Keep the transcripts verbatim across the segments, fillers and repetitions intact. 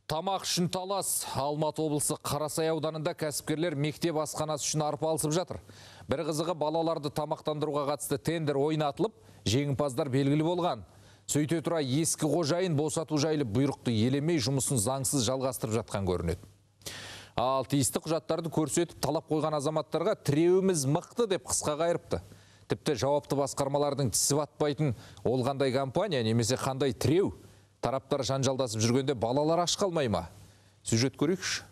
Тамақ үшін талас. Алматы облысы Қарасай ауданында кәсіпкерлер мектеп асханасы үшін арпалысып жатыр. Бір қызығы, балаларды тамақтандыруға қатысты тендер ойнатылып, жеңімпаздар белгілі болған. Сөйте тұра ескі қожайын босату жайлы бұйрықты елемей жұмысын заңсыз жалғастырып жатқан көрінеді. Ал тиісті құжаттарды көрсетіп талап қойған азаматтарға тіреуіміз мықты деп қысқа қайырыпты. Тіпті жауапты басқармалардың тісі батпайтын ол қандай компания немесе қандай тіреу? Тараптар жанжалдасып жүргенде балалар аш қалмай ма? Сюжет көрейікші.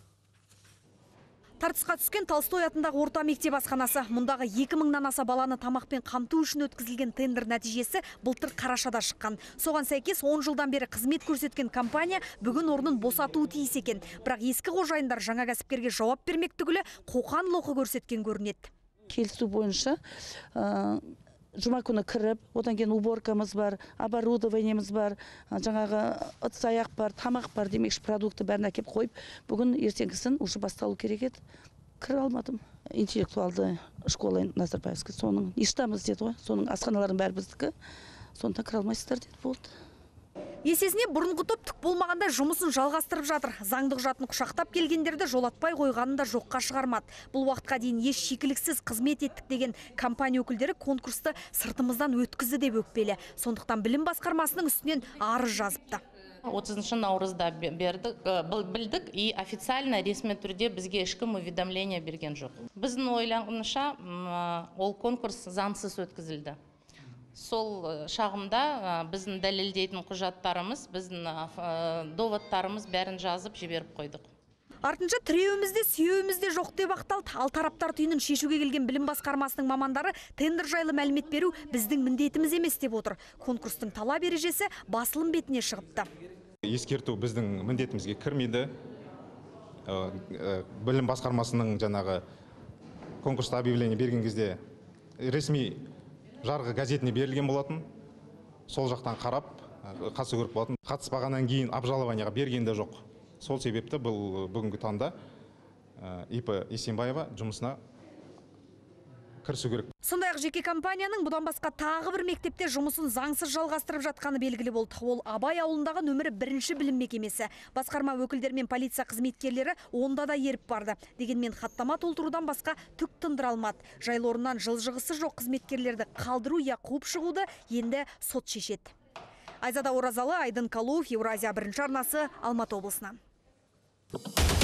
Тартысқа түскен Толстой атындағы орта мектеп асханасы. Мұндағы екі мыңнан аса баланы тамақпен қамту үшін өткізілген тендер нәтижесі былтыр қарашада шыққан. Соған сәйкес он жылдан бері қызмет көрсеткен компания бүгін орнын босатуы тиіс екен. Бірақ ескі қожайындар жаңа кәсіпкерге жауап бермек түгілі қоқан лоқы көрсеткен көрінеді. Келісу бойынша жұма күні кіріп, одан кейін уборкамыз бар, оборудованиеміз бар, жаңағы ыдыс аяқ бар, тамақ бар демекші продукты бәрін әкеп қойып, бүгін ертеңгісін уже басталу керек еді. Кіре алмадым. Интеллектуалды школа Назарбаевский. Соның иштамыз деді ғой. Соның асханаларын бәрі біздікі. Сонда кіре алмайсыздар деді болды. Есесіне бұрынғы топ түк болмағанда жұмысын жалғастырып жатыр. Заңды құжатын құшақтап келгендерді жолатпай қойғанын да жоққа шығармады. Бұл уақытқа дейін еш шикіліксіз қызмет еттік деген компания өкілдері конкурсты сыртымыздан өткізді деп өкпелі. Сондықтан білім басқармасының үстінен арыз жазыпты. отызыншы наурызда бердік, білдік и официально ресми түрде бізге ешкім уведомление берген жоқ. Біздің ойлағанша ол конкурс заңсыз өткізілді. Сол шағымда біздің дәлелдейтін құжаттарымыз, біздің доводтарымыз бәрін жазып жіберіп қойдық. Артынша тіреуімізде, сүйеуімізде жоқ деп ақталды. Ал тараптар түйінін шешуге келген білім басқармасының мамандары тендер жайлы мәлімет беру біздің міндетіміз емес деп отыр. Конкурстың талап ережесі басылым бетіне шығыпты. Ескерту біздің міндетімізге кірмейді. Білім басқармасының жаңағы конкурста объявление берген кезде ресми жарғы газетіне берілген болатын. Сол жақтан қарап, қатысу көріп болатын. Қатыспағаннан кейін обжалованияға берген де жоқ. Сол себепті бұл бүгінгі таңда ИП Есенбаева жұмысына кірісу керек. Сондай-ақ жеке компанияның бұдан басқа тағы бір мектепте жұмысын заңсыз жалғастырып жатқаны белгілі болды. Ол Абай ауылындағы нөмірі бірінші білім мекемесі. Басқарма өкілдері мен полиция қызметкерлері онда да еріп барды. Дегенмен хаттама толтырудан басқа түк тындыра алмады. Жайлорынан жылжығысы жоқ қызметкерлерді қалдыру я қуып шығуды енді сот шешеді. Айзада Оразалы, Айдын Калуов, Еуразия бірінші арнасы, Алматы облысынан.